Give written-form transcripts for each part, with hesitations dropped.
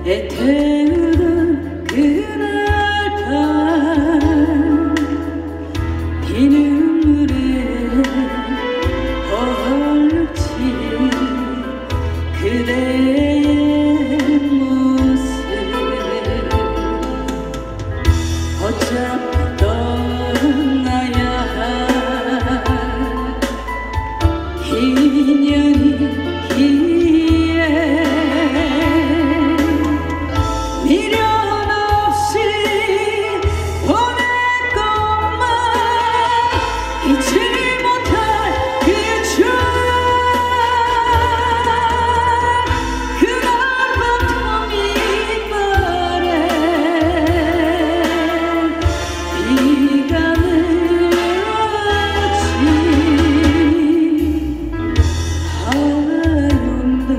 애태우던 그날 밤 비 눈물에 헐룩진 그대의 모습 어차피 떠나야 할 인연이기에 미련 없이 보낼 것만 잊지 못할 그 추억 그날 밤 터미널에 비가 내렸지 하얀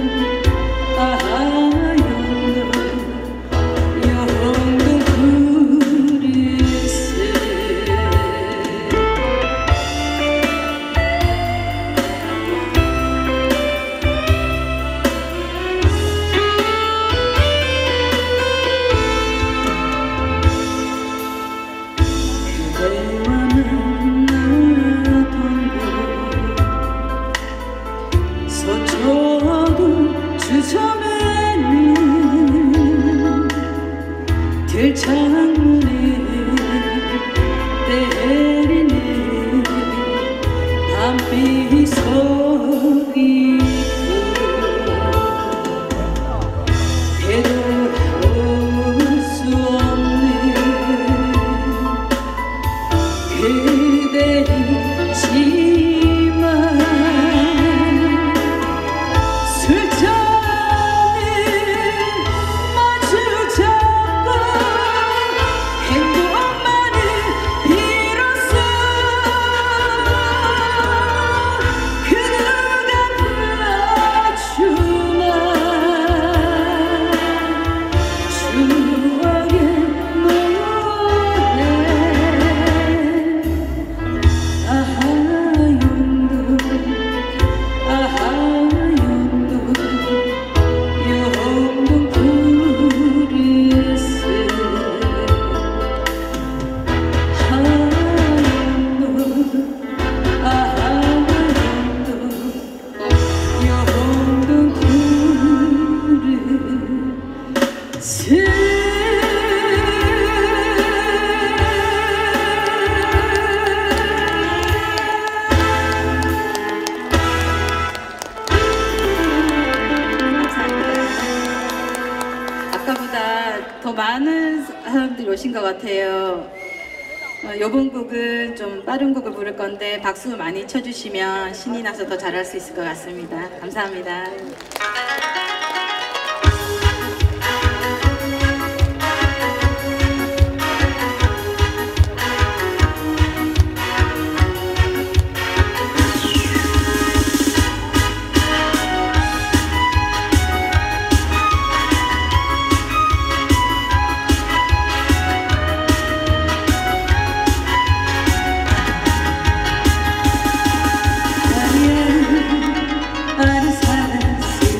그대와 만나던 곳 서초동 주점에는 들창문에 때리는 밤비 소리고 되돌아올 수 없는 그대이지만 술잔을 마주 잡고 행복만을 빌었어 그 누가 불러주나 추억의 노래 아까보다 더 많은 사람들이 오신 것 같아요. 이번 곡은 좀 빠른 곡을 부를 건데 박수 많이 쳐주시면 신이 나서 더 잘할 수 있을 것 같습니다. 감사합니다. 아는 사람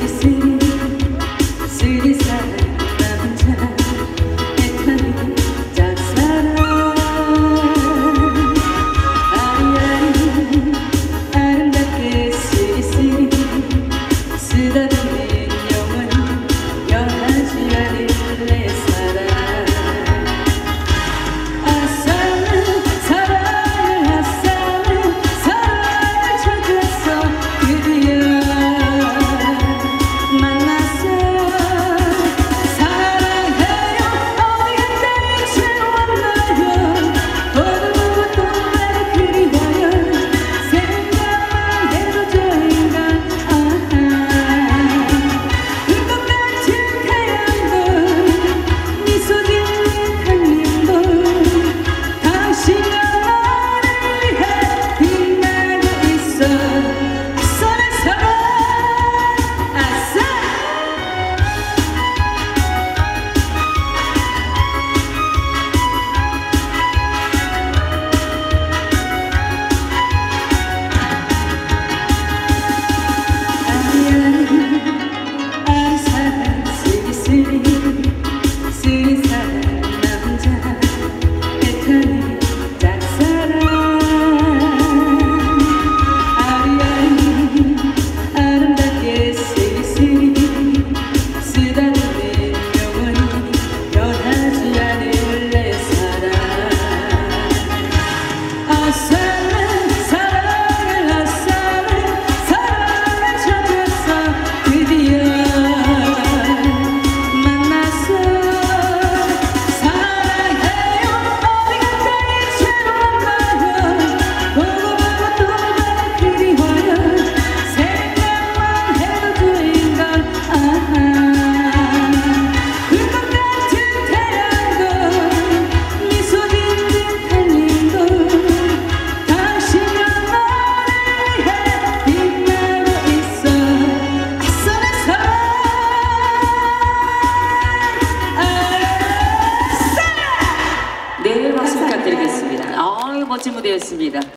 부탁드리겠습니다.